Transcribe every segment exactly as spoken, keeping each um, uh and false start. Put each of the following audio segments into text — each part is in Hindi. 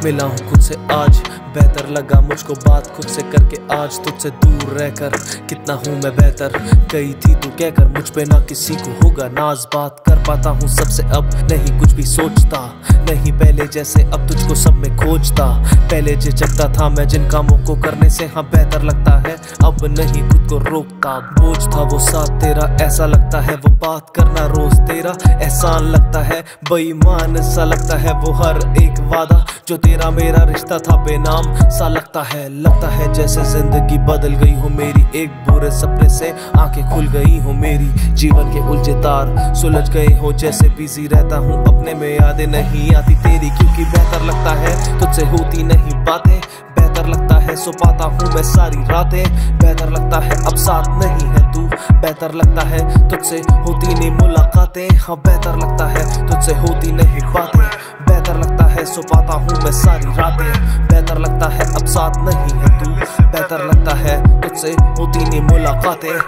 मिला हूँ खुद से आज, बेहतर लगा मुझको बात खुद से करके आज। तुझसे दूर रहकर कितना हूँ मैं बेहतर, गई थी तू कहकर मुझ पे ना किसी को होगा नाज। बात कर पाता हूँ सबसे अब, नहीं कुछ भी सोचता, नहीं पहले जैसे अब तुझको सब में खोजता। पहले झिझकता था मैं जिन कामों को करने से हाँ बेहतर लगता है, अब नहीं खुद को रोकता। बोझ था वो साथ तेरा, ऐसा लगता है वो बात करना रोज तेरा एहसान लगता है, बेईमान सा लगता है वो हर एक वादा जो तेरा मेरा रिश्ता था बेनाम सा लगता है। लगता है जैसे जिंदगी बदल गई हो मेरी, एक बुरे सपने से आंखें खुल गई हो मेरी। जीवन के उलझे तार सुलझ गए हो जैसे बिजी रहता हूँ अपने में, यादें नहीं आती तेरी क्योंकि बेहतर लगता है तुझसे होती नहीं बातें। बेहतर लगता है सो पाता हूँ मैं सारी रातें, बेहतर लगता है अब साथ नहीं है तू। बेहतर लगता है तुझसे होती नहीं मुलाकातें, हाँ बेहतर लगता है तुझसे होती नहीं बातें। बेहतर लगता है सो पाता हूँ मैं सारी रातें, बेहतर लगता है अब साथ नहीं है तू। बेहतर लगता है तुझसे होती नहीं मुलाकातें।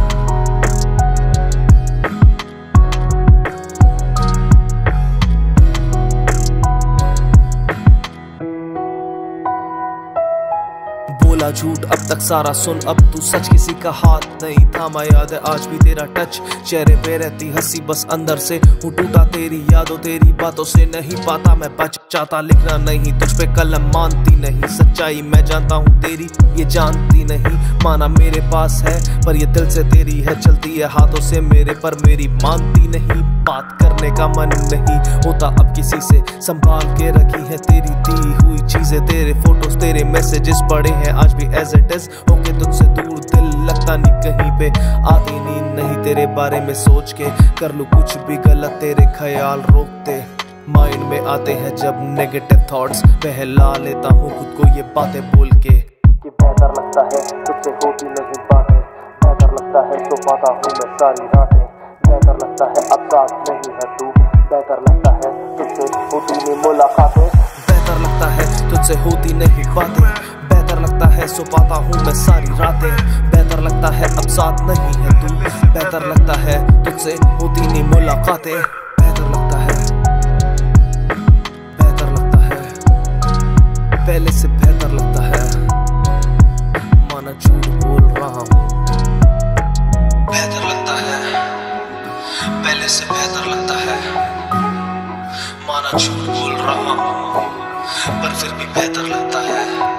बोला झूठ अब तक सारा सुन, अब तू सच किसी का हाथ नहीं थामा। याद है आज भी तेरा टच, चेहरे पे रहती हंसी बस अंदर से हूँ टूटा तेरी यादों तेरी बातों से। नहीं पाता मैं बच चाहता लिखना नहीं तुझ पे कलम, मानती नहीं सच्चाई मैं जानता हूँ तेरी ये जानती नहीं। माना मेरे पास है पर ये दिल से तेरी है, चलती है हाथों से मेरे पर मेरी मानती नहीं। बात करने का मन नहीं होता अब किसी से, संभाल के रखी है तेरी दी हुई चीजें, तेरे फोटोज तेरे मैसेजेस पड़े हैं आज भी एज इट इज। होके तुझसे दूर दिल लगता नहीं कहीं पे, आती नींद नहीं तेरे बारे में सोच के, कर लूं कुछ भी गलत तेरे ख्याल रोकते माइंड में आते हैं जब नेगेटिव थॉट्स। बहला लेता हूँ खुद को ये बातें बोल के कि बेहतर लगता है तुझसे होती नहीं बातें। बेहतर लगता है सो पाता हूँ मैं सारी रातें, बेहतर लगता है अब साथ नहीं है तू। बेहतर लगता है तुझसे होती नहीं मुलाकातें, बेहतर लगता है तुझसे होती नहीं बातें। बेहतर लगता है सो पाता हूँ मैं सारी रातें, बेहतर लगता है अब साथ नहीं है तू। बेहतर लगता है तुझसे होती नहीं मुलाकातें। बेहतर लगता है, बेहतर लगता है, पहले से बेहतर लगता है। माना झूठ बोल रहा हूँ, बेहतर लगता है, पहले से बेहतर लगता है। माना झूठ बोल रहा हूँ पर फिर भी बेहतर लगता है।